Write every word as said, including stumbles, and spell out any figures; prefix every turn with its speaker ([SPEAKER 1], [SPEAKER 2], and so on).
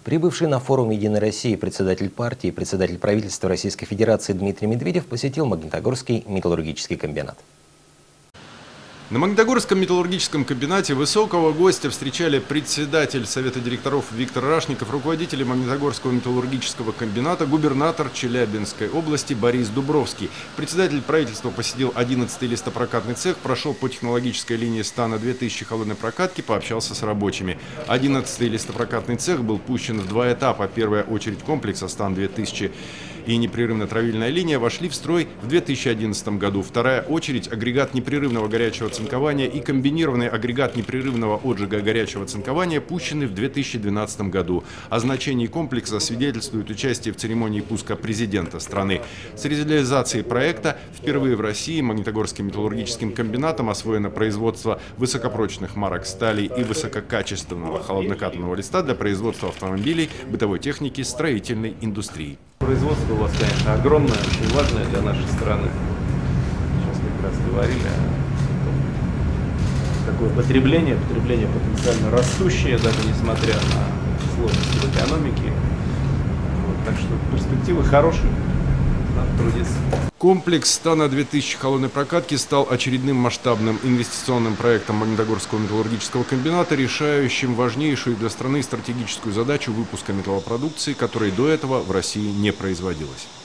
[SPEAKER 1] Прибывший на форум «Единой России» председатель партии и председатель правительства Российской Федерации Дмитрий Медведев посетил Магнитогорский металлургический комбинат.
[SPEAKER 2] На Магнитогорском металлургическом комбинате высокого гостя встречали председатель Совета директоров Виктор Рашников, руководители Магнитогорского металлургического комбината, губернатор Челябинской области Борис Дубровский. Председатель правительства посетил одиннадцатый листопрокатный цех, прошел по технологической линии стана две тысячи холодной прокатки, пообщался с рабочими. одиннадцатый листопрокатный цех был пущен в два этапа. Первая очередь комплекса стан две тысячи и непрерывная травильная линия вошли в строй в две тысячи одиннадцатом году. Вторая очередь агрегат непрерывного горячего цинкования и комбинированный агрегат непрерывного отжига горячего цинкования пущены в две тысячи двенадцатом году. О значении комплекса свидетельствует участие в церемонии пуска президента страны. С реализацией проекта впервые в России Магнитогорским металлургическим комбинатом освоено производство высокопрочных марок стали и высококачественного холоднокатанного листа для производства автомобилей, бытовой техники, строительной индустрии.
[SPEAKER 3] Производство у вас, конечно, огромное, очень важное для нашей страны. Сейчас как раз говорили о такое потребление, потребление потенциально растущее, даже несмотря на сложности в экономике. Вот, так что перспективы хорошие, надо трудиться.
[SPEAKER 2] Комплекс стана две тысячи холодной прокатки стал очередным масштабным инвестиционным проектом Магнитогорского металлургического комбината, решающим важнейшую для страны стратегическую задачу выпуска металлопродукции, которой до этого в России не производилось.